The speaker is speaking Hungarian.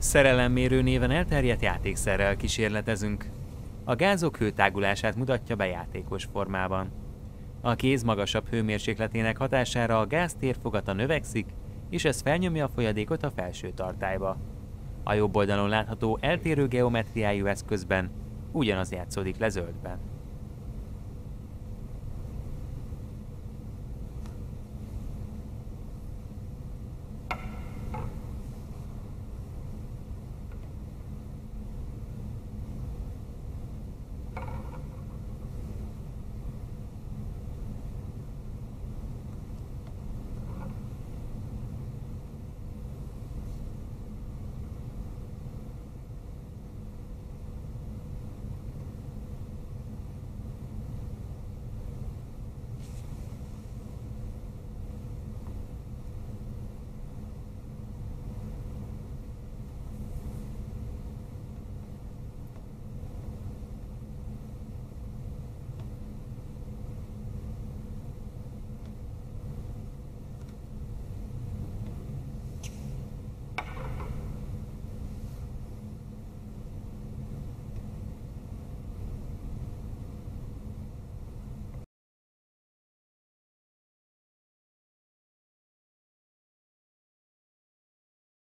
Szerelemmérő néven elterjedt játékszerrel kísérletezünk. A gázok hőtágulását mutatja be játékos formában. A kéz magasabb hőmérsékletének hatására a gáz térfogata növekszik, és ez felnyomja a folyadékot a felső tartályba. A jobb oldalon látható eltérő geometriájú eszközben ugyanaz játszódik le zöldben.